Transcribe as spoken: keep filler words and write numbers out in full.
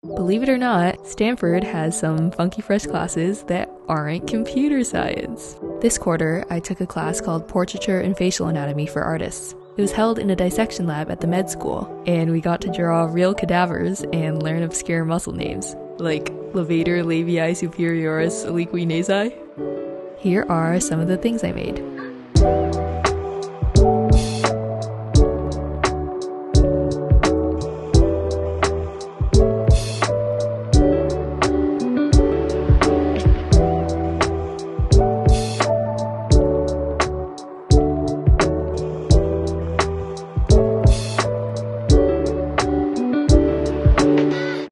Believe it or not, Stanford has some funky fresh classes that aren't computer science. This quarter, I took a class called Portraiture and Facial Anatomy for Artists. It was held in a dissection lab at the med school, and we got to draw real cadavers and learn obscure muscle names, like levator labii superioris obliqui nasi. Here are some of the things I made.